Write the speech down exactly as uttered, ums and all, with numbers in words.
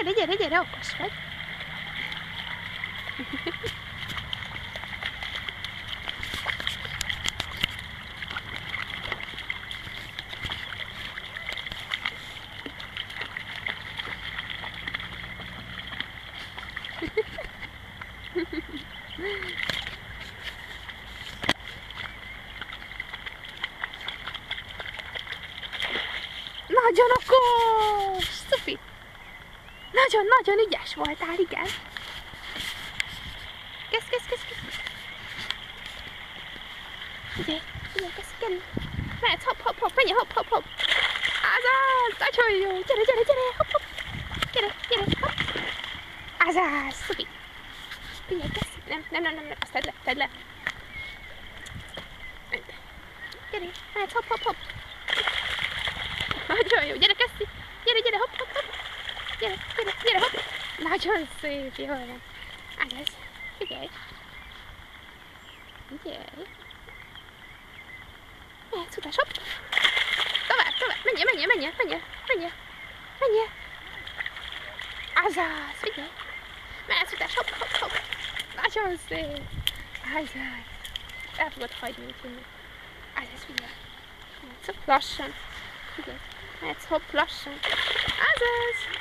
gyere, gyere, gyere, okos vagy. Nagyon okos! Szupi! Nagyon-nagyon ügyes voltál, igen. Kezd, kezd, kezd, kezd. Ugye, ugye, kezd, gyere. Mehetsz, hopp, hopp, hopp, menj, hopp, hopp, hopp. Azaz, nagyon jó. Gyere, gyere, gyere, hopp, hopp. Gyere, gyere, hopp. Azaz, szupi. Figyelj, kezd. Nem, nem, nem, nem, nem, azt tedd le, tedd le. Gyere, mehetsz, hopp, hopp, hopp. Nagyon jó, gyere, kezdj. Gyere, gyere, hopp, hopp, hopp. Gyere, gyere, gyere, hopp. Nagyon szép, jól van. Azaz, figyelj. Figyelj. Mehetsz utás, hopp. Tovább, tovább, menjél, menjél, menjél, menjél, menjél. Menjél. Azaz, figyelj. Mehetsz utás, hopp, hopp, hopp. Nagyon szép. Azaz. El fogod hagyni, úgyhogy. Azaz, figyelj. Mehetsz hopp, lassan. Figyelj. Mehetsz hopp, lassan. Azaz.